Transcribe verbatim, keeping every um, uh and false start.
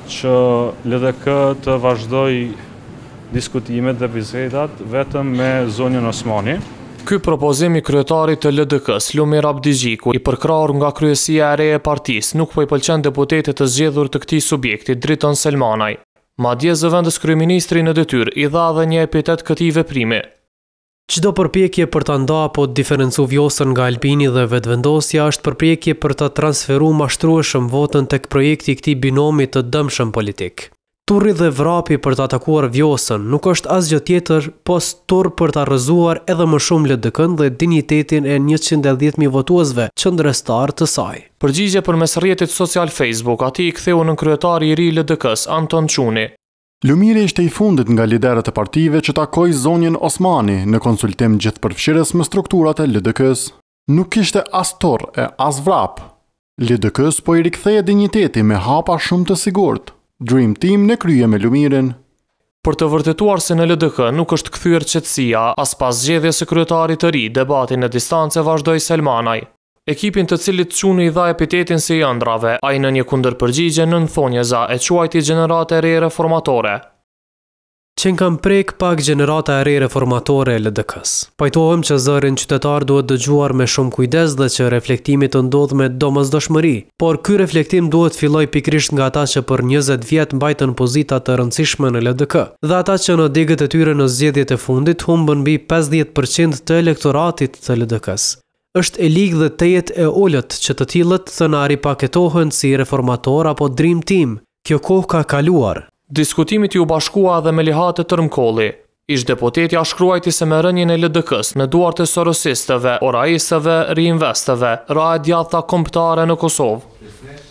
që L D K të vazhdoj diskutimet dhe bisedat vetëm me zonjën Osmani. Ky propozim i kryetarit të L D K-s, Lumir Abdigjiku, i përkrahur nga kryesia e re e partisë, nuk po i pëlqen deputetit të zgjedhur të këtij subjekti, Driton Selmanaj. Madje zëvendës kryeministri në detyrë i dha edhe një epitet këtij veprimi. Çdo përpjekje për ta nda apo diferencu Vjosën nga Albini dhe vetëvendosja është përpjekje për ta transferuar mashtrueshëm votën tek projekti i këtij binomi të dëmshëm politik. Turri dhe vrapi për të atakuar Vjosën nuk është asgjë tjetër pos turr për ta rrëzuar edhe më shumë L D K-n dhe dinjitetin e njëqind e dhjetë mijë votuesve qendrestar të saj. Përgjigje përmes rrjetit social Facebook, ati i ktheu në kryetari i ri L D K-s, Anton Çuni. Lumiri ishte i fundit nga liderët e partive që takoi zonjën Osmani në konsultim gjithëpërfshirës me strukturat e L D K-s. Nuk kishte as torr e as vrap. L D K-s po i riktheje dinjiteti me hapa shumë të sigurt. Dream Team në krye me Lumirin. Për të vërtetuar se në L D K nuk është kthyer qetësia, as pas zgjedhjes së kryetarit të ri, debatin në distancë vazhdoi Selmanaj. Ekipin të cilit Çuni i dha epitetin si ëndrave, ai në një kundërpërgjigje nënthonjeza e quajti gjenerate e re reformatore. Qenë kam prek pak gjenerata e re reformatore e L D K-s. Pajtohem që zërin qytetar duhet dëgjuar me shumë kujdes dhe që reflektimi të ndodh me domosdoshmëri, por ky reflektim duhet filloj pikrisht nga ata që për njëzet vjet mbajtën pozita të rëndësishme në L D K, dhe ata që në degët e tyre në zgjedhjet e fundit humbën mbi pesëdhjetë përqind të elektoratit të L D K-s. Është e ligë dhe tejet e ullët që të tillët të na ripaketohen si reformator apo Dream Team. Kjo kohë ka kaluar. Diskutimit ju bashkua edhe me lihat e Tërmkolli. Ish deputeti shkruajti se me rënien e L D K-s në duart e sorosistëve, oraistëve, riinvestëve, ra e djatha kombëtare në Kosovë.